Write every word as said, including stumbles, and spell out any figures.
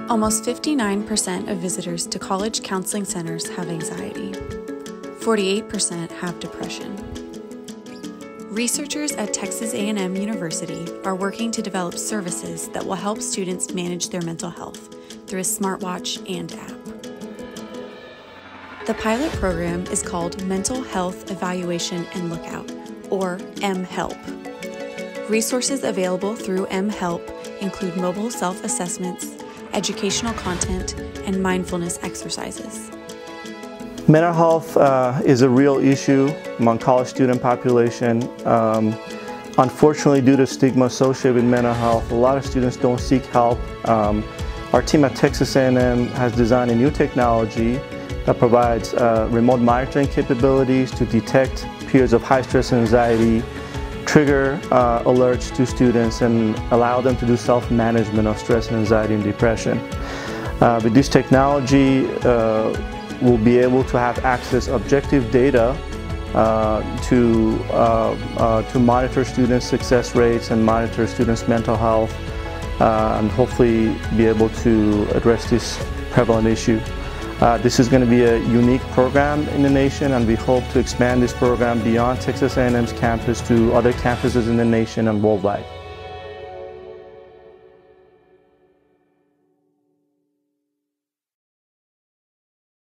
Almost fifty-nine percent of visitors to college counseling centers have anxiety. forty-eight percent have depression. Researchers at Texas A and M University are working to develop services that will help students manage their mental health through a smartwatch and app. The pilot program is called Mental Health Evaluation and Lookout, or mHELP. Resources available through mHELP include mobile self-assessments, educational content, and mindfulness exercises. Mental health uh, is a real issue among college student population. Um, unfortunately, due to stigma associated with mental health, a lot of students don't seek help. Um, our team at Texas A and M has designed a new technology that provides uh, remote monitoring capabilities to detect periods of high stress and anxiety, trigger uh, alerts to students, and allow them to do self-management of stress and anxiety and depression. Uh, with this technology, uh, we'll be able to have access objective data uh, to, uh, uh, to monitor students' success rates and monitor students' mental health, uh, and hopefully be able to address this prevalent issue. Uh, this is going to be a unique program in the nation, and we hope to expand this program beyond Texas A and M's campus to other campuses in the nation and worldwide.